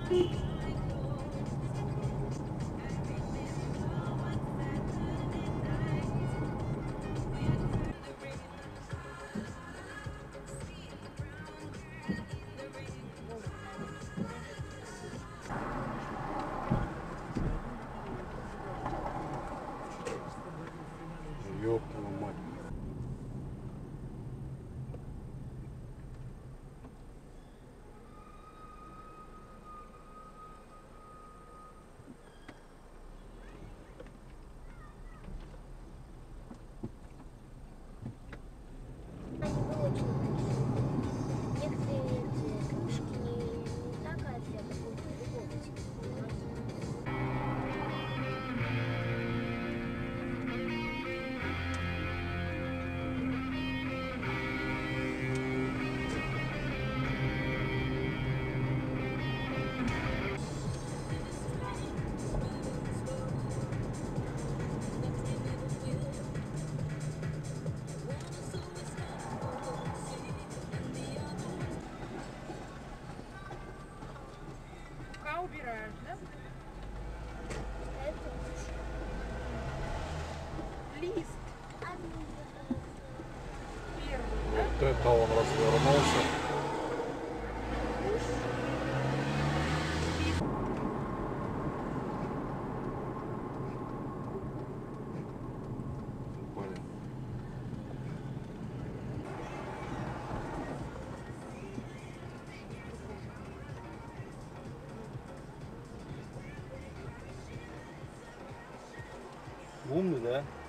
Ёб твою мать. Они бы очень красивые. Некоторые эти кружки не такая цвета, а другого цвета. Пока убираешь, да? Это Лист первый, да? Вот это он развернулся. Блин. Умный, да?